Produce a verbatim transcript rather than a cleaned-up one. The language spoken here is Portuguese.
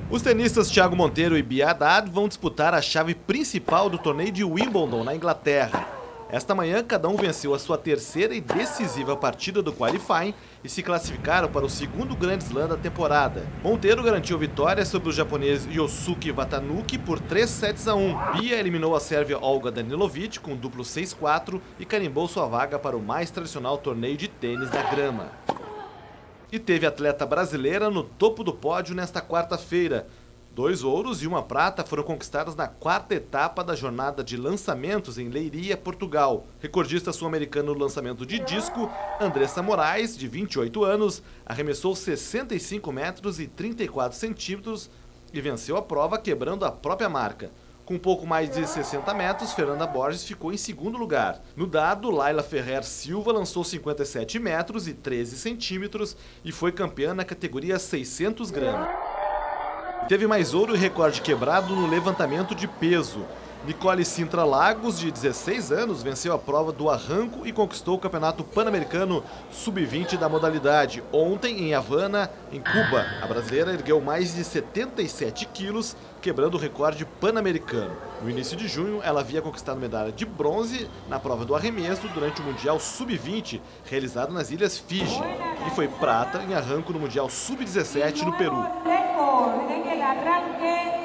Os tenistas Thiago Monteiro e Bia Haddad vão disputar a chave principal do torneio de Wimbledon, na Inglaterra. Esta manhã, cada um venceu a sua terceira e decisiva partida do qualifying e se classificaram para o segundo Grand Slam da temporada. Monteiro garantiu vitória sobre o japonês Yosuke Watanuki por três sets a um. Bia eliminou a sérvia Olga Danilovic com duplo seis a quatro e carimbou sua vaga para o mais tradicional torneio de tênis na grama. E teve atleta brasileira no topo do pódio nesta quarta-feira. Dois ouros e uma prata foram conquistados na quarta etapa da jornada de lançamentos em Leiria, Portugal. Recordista sul-americano no lançamento de disco, Andressa Moraes, de vinte e oito anos, arremessou sessenta e cinco metros e trinta e quatro centímetros e venceu a prova quebrando a própria marca. Com um pouco mais de sessenta metros, Fernanda Borges ficou em segundo lugar. No dado, Laila Ferrer Silva lançou cinquenta e sete metros e treze centímetros e foi campeã na categoria seiscentos gramas. Teve mais ouro e recorde quebrado no levantamento de peso. Nicole Sintra Lagos, de dezesseis anos, venceu a prova do arranco e conquistou o Campeonato Pan-Americano sub vinte da modalidade. Ontem, em Havana, em Cuba, a brasileira ergueu mais de setenta e sete quilos, quebrando o recorde pan-americano. No início de junho, ela havia conquistado medalha de bronze na prova do arremesso durante o Mundial sub vinte, realizado nas Ilhas Fiji, e foi prata em arranco no Mundial sub dezessete no Peru.